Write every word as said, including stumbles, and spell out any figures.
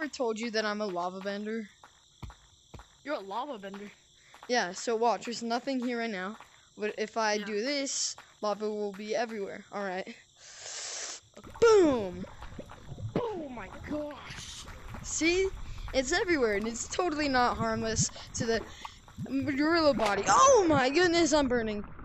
I told you that I'm a lava bender. You're a lava bender. Yeah, so watch, there's nothing here right now. But if I Yeah. do this, lava will be everywhere. Alright. Boom! Oh my gosh. See? It's everywhere, and it's totally not harmless to the gorilla body. Oh my goodness, I'm burning.